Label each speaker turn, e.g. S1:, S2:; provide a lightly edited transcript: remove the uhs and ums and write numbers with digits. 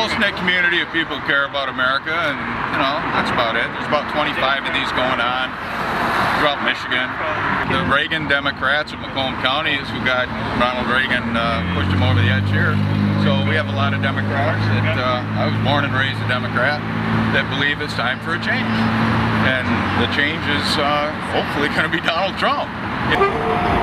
S1: close-knit community of people who care about America, and you know, that's about it. There's about 25 of these going on throughout Michigan. The Reagan Democrats of Macomb County is who got Ronald Reagan, pushed him over the edge here. So we have a lot of Democrats that, I was born and raised a Democrat, that believe it's time for a change. And the change is hopefully going to be Donald Trump.